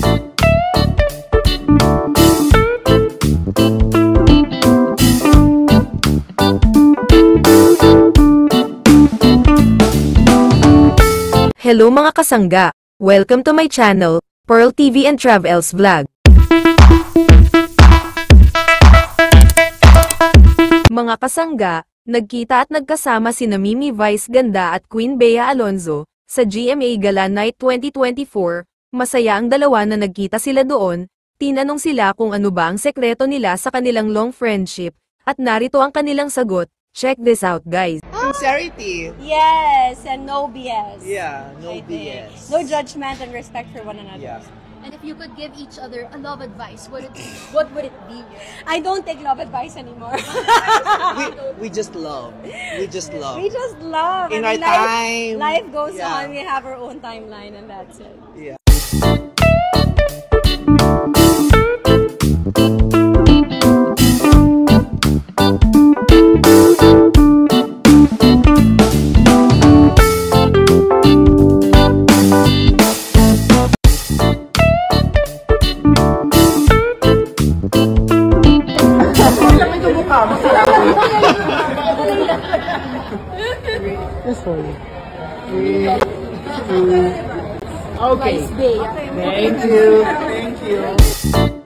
Hello mga kasangga! Welcome to my channel, Pearl TV and Travels Vlog. Mga kasangga, nagkita at nagkasama sina Mimi Vice Ganda at Queen Bea Alonzo sa GMA Gala Night 2024. Masaya ang dalawa na nagkita sila doon. Tinanong sila kung ano ba ang sekreto nila sa kanilang long friendship, at narito ang kanilang sagot. Check this out, guys. Sincerity. Yes, and no BS. Yeah, no BS. No judgment and respect for one another. Yeah. And if you could give each other a love advice, what would it be? I don't take love advice anymore. we just love. We just love. We just love. In I our mean, time. Life goes Yeah. on. We have our own timeline, and that's it. Yeah. Okay. Thank you. Thank you.